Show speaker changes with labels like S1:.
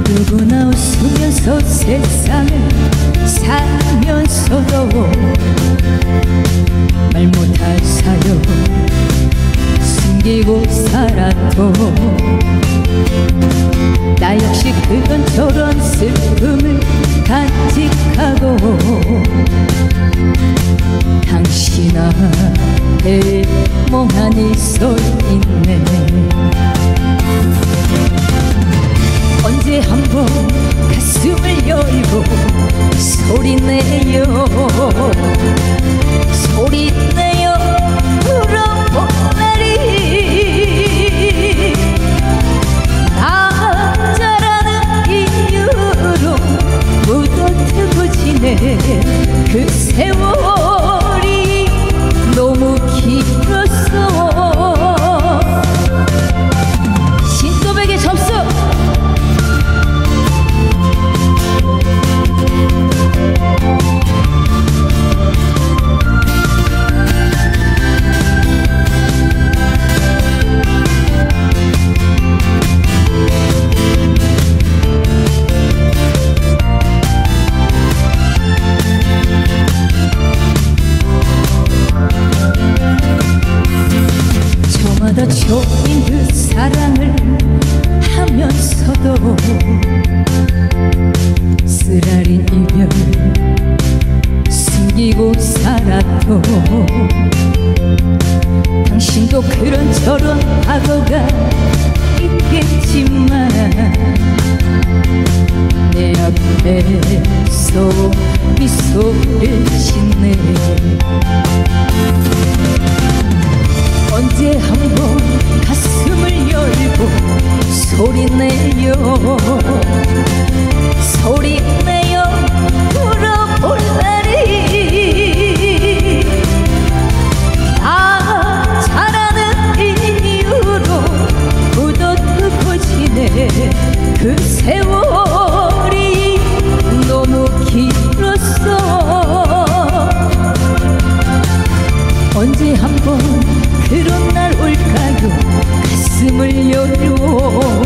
S1: 누구나 웃으면서 세상을 살면서도 말 못할 사연 숨기고 살아도 나 역시 그건 저런 슬픔을 간직하고 당신한테 멍하니 서있네. 언제 한번 가슴을 열고 소리내요 소리내요 울어본 날이 남자라는 이유로 묻어두고 지내 그 세월이 너무 길었어. 신도백의 접수. 저마다 조인 그 사랑을 하면서도 쓰라린 이별 숨기고 살아도 당신도 그런저런 과거가 있겠지만 내 앞에서 미소를 짓네. 언제 한번 가슴을 열고 소리내요 소리내요 울어볼 날이 나 잘하는 이유로 묻어두고 지내 그 세월이 너무 길었어. 언제 한번 그런 날 올까요 가슴을 열고